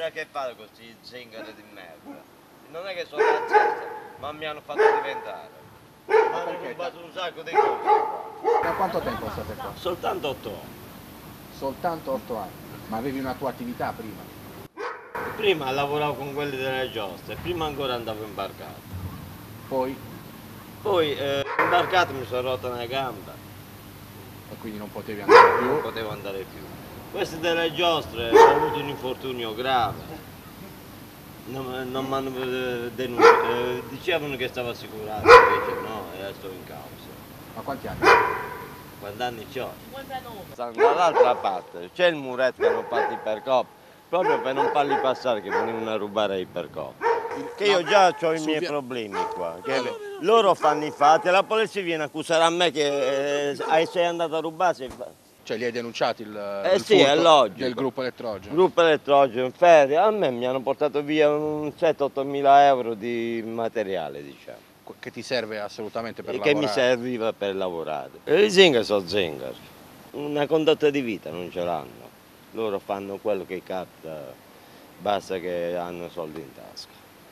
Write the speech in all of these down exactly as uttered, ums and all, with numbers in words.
a che fare con questi zingari di merda. Non è che sono razzisti, ma mi hanno fatto diventare. Mi hanno rubato un sacco di cose. Da quanto tempo state qua? Soltanto otto anni. Soltanto otto anni. Ma avevi una tua attività prima? Prima lavoravo con quelli delle giostre, prima ancora andavo imbarcato. Poi? Poi eh, imbarcato mi sono rotto una gamba. E quindi non potevi andare più? Non potevo andare più. Queste delle giostre ho avuto un infortunio grave. Non, non mi hanno denunciato, eh, dicevano che stavo assicurato, invece no, e sto in causa. Ma quanti anni? Quanti anni c'ho? Dall'altra parte c'è il muretto che hanno fatto i percop, proprio per non farli passare che venivano a rubare i percop. Che io già ho i miei problemi qua, che loro fanno i fatti e la polizia viene a accusare a me che eh, sei andato a rubare. Sei... Cioè li hai denunciati il, eh il sì, è logico. del gruppo elettrogeno? Gruppo elettrogeno, ferri, a me mi hanno portato via un sette otto mila euro di materiale, diciamo. Che ti serve assolutamente per e lavorare? Che mi serviva per lavorare. E i zingari sono zingari, una condotta di vita non ce l'hanno. Loro fanno quello che capita, basta che hanno soldi in tasca.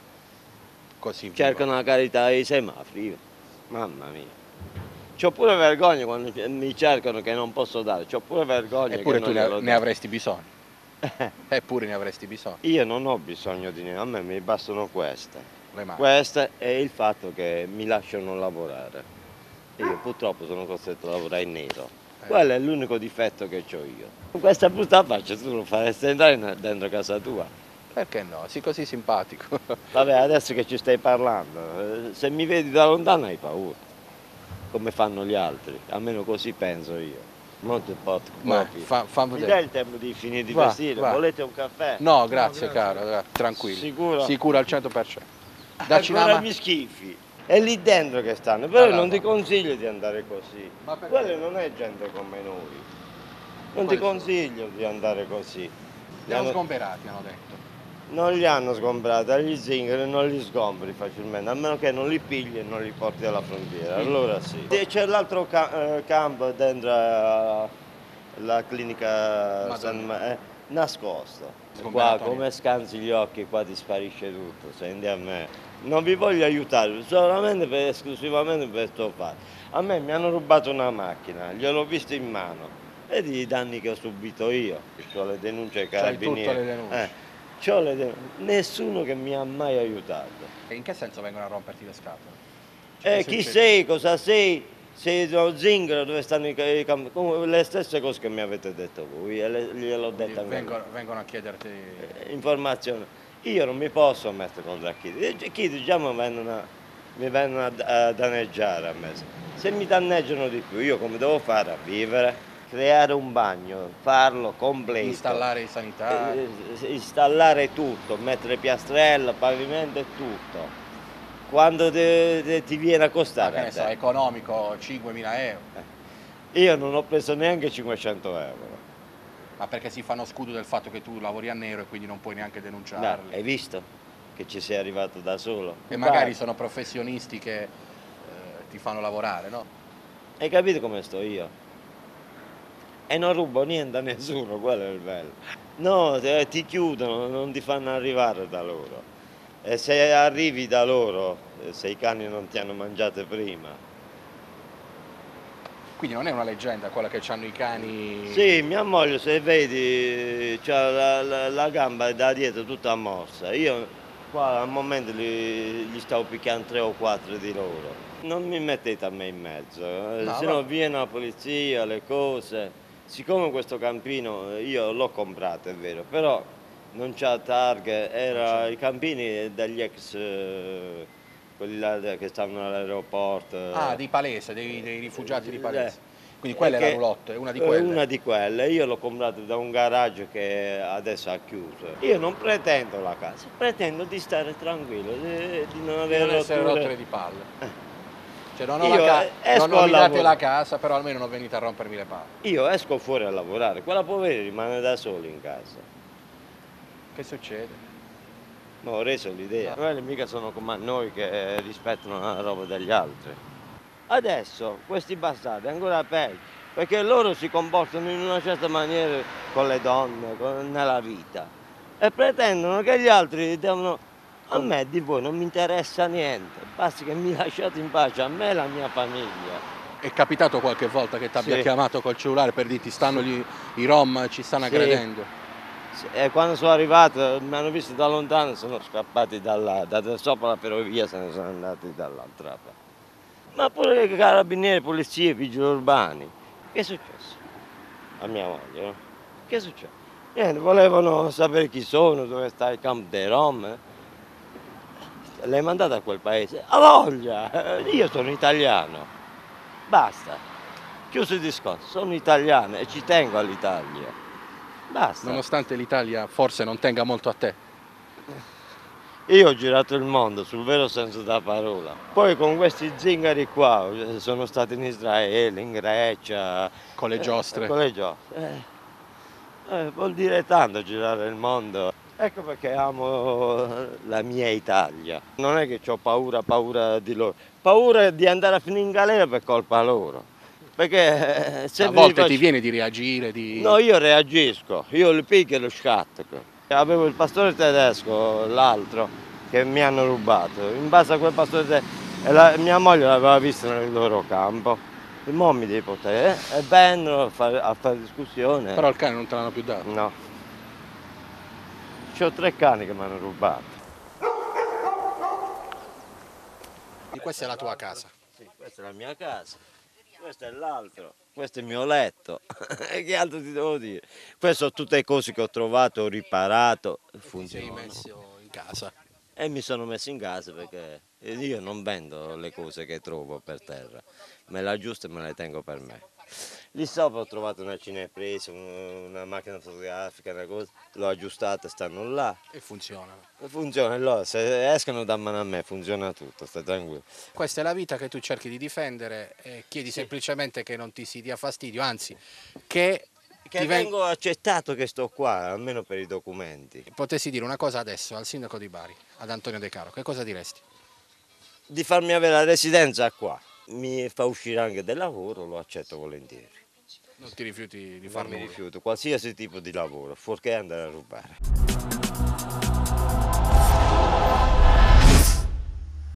Così cercano la carità ai semafori, mamma mia. C'ho pure vergogna quando mi cercano che non posso dare, c'ho pure vergogna. Eppure che tu non ne, ne avresti bisogno. Eppure ne avresti bisogno. Io non ho bisogno di niente, a me mi bastano queste. Le mani. Queste e il fatto che mi lasciano lavorare. Io purtroppo sono costretto a lavorare in nero. Eh. Quello è l'unico difetto che ho io. Con questa brutta faccia tu lo faresti entrare dentro casa tua. Perché no? Sei così simpatico. Vabbè, adesso che ci stai parlando, se mi vedi da lontano hai paura. Come fanno gli altri, almeno così penso io. Molto pot, Ma fa, fa mi dai il tempo di finire di va, vestire? Va. Volete un caffè? No, grazie, no, grazie. Caro, tranquillo. Sicuro? Sicuro al cento per cento. Dacci Ancora una... mi schifi. È lì dentro che stanno, però allora, non ti consiglio di andare così. Ma quella non è gente come noi. Non ti consiglio sono? di andare così. Li hanno sgomberati, hanno detto. Non li hanno sgombrati, agli zingari non li sgombri facilmente, a meno che non li pigli e non li porti alla frontiera, allora sì. C'è l'altro ca campo dentro la clinica San eh, nascosto. Qua come scansi gli occhi, qua ti sparisce tutto, senti a me. Non vi voglio aiutare, solamente per, esclusivamente per questo fatto. A me mi hanno rubato una macchina, gliel'ho visto in mano. Vedi i danni che ho subito io, ho le denunce ai carabinieri. C'hai tutte le denunce. Eh. C'ho le denunce. Nessuno che mi ha mai aiutato. E in che senso vengono a romperti le scatole? Cioè, eh, chi sei, cosa sei? Sei uno zingaro, dove stanno i campi? Le stesse cose che mi avete detto voi, gliel'ho detto anche vengono, vengono a chiederti... Eh, informazioni. Io non mi posso mettere contro chi. Chi diciamo vengono a, mi vengono a, a danneggiare a me. Se mi danneggiano di più, io come devo fare a vivere? Creare un bagno, farlo completo. Installare i sanitari. Eh, installare tutto, mettere piastrella, pavimento e tutto. Quando te, te, ti viene a costare? Ma che ne so, economico, cinquemila euro. Eh. Io non ho preso neanche cinquecento euro. Ma perché si fanno scudo del fatto che tu lavori a nero e quindi non puoi neanche denunciarli? No, hai visto che ci sei arrivato da solo? E magari sono professionisti che eh, ti fanno lavorare, no? Hai capito come sto io? E non rubo niente a nessuno, quello è il bello. No, ti chiudono, non ti fanno arrivare da loro. E se arrivi da loro, se i cani non ti hanno mangiato prima. Quindi non è una leggenda quella che hanno i cani? Sì, mia moglie, se vedi, c'ha la, la, la gamba da dietro tutta mossa. Io qua al momento gli, gli stavo picchiando tre o quattro di loro. Non mi mettete a me in mezzo, no, se no viene la polizia, le cose. Siccome questo campino io l'ho comprato, è vero, però non c'ha targhe, era i campini degli ex, eh, quelli là che stavano all'aeroporto. Ah, di Palese, dei, dei rifugiati di Palese. Quindi quella è la roulotte, è una di quelle? Una di quelle, io l'ho comprato da un garage che adesso ha chiuso. Io non pretendo la casa, pretendo di stare tranquillo, di, di non avere di non essere rotture. rotture di palle. Eh. Cioè non, ho io la ca non, non mi date la casa, però almeno non venite a rompermi le palle. Io esco fuori a lavorare, quella povera rimane da sola in casa. Che succede? Ma ho reso l'idea. No. Quelli mica sono come noi che rispettano la roba degli altri. Adesso questi bastardi ancora peggio, perché loro si comportano in una certa maniera con le donne, con, nella vita. e pretendono che gli altri devono... A me di voi non mi interessa niente, basta che mi lasciate in pace, a me e la mia famiglia. È capitato qualche volta che ti abbia Sì. chiamato col cellulare per dirti stanno gli, i Rom, ci stanno Sì. aggredendo? Sì, e quando sono arrivato mi hanno visto da lontano e sono scappati da là, da sopra la ferrovia se ne sono andati dall'altra parte. Ma pure i carabinieri, polizie, vigili urbani. Che è successo? A mia moglie, no? Che è successo? Niente, volevano sapere chi sono, dove sta il campo dei Rom. eh. L'hai mandata a quel paese? A voglia! Io sono italiano. Basta. Chiuso il discorso, sono italiano e ci tengo all'Italia. Basta. Nonostante l'Italia forse non tenga molto a te. Io ho girato il mondo sul vero senso della parola. Poi con questi zingari qua sono stato in Israele, in Grecia. Con le giostre. Eh, con le giostre. Eh, eh, vuol dire tanto girare il mondo. Ecco perché amo la mia Italia. Non è che ho paura, paura di loro. Paura di andare a finire in galera per colpa loro. Perché eh, se A vi volte faccio- ti viene di reagire, di... No, io reagisco, io li picchio e lo scatto. Avevo il pastore tedesco, l'altro, che mi hanno rubato. In base a quel pastore tedesco, e la, mia moglie l'aveva visto nel loro campo. I mommi dei poteri, eh, e vennero a fare, a fare discussione. Però il cane non te l'hanno più dato. No. C'ho tre cani che mi hanno rubato. E questa è la tua casa. Sì, questa è la mia casa, questo è l'altro, questo è il mio letto. Che altro ti devo dire? Queste sono tutte cose che ho trovato, ho riparato, Ti sei funzionano. messo in casa. E mi sono messo in casa perché io non vendo le cose che trovo per terra, me le aggiusto e me le tengo per me. Lì sopra ho trovato una cinepresa, un- una macchina fotografica, una cosa, l'ho aggiustata, stanno là. E funzionano. Funziona, allora, se escono da mano a me funziona tutto, stai tranquillo. Questa è la vita che tu cerchi di difendere e chiedi semplicemente che non ti si dia fastidio, anzi che, Che ti ven- vengo accettato che sto qua, almeno per i documenti. potessi dire una cosa adesso al sindaco di Bari, ad Antonio De Caro, che cosa diresti? Di farmi avere la residenza qua. Mi fa uscire anche del lavoro, lo accetto volentieri. Non ti rifiuti di Non farlo? mi rifiuto qualsiasi tipo di lavoro, fuorché andare a rubare.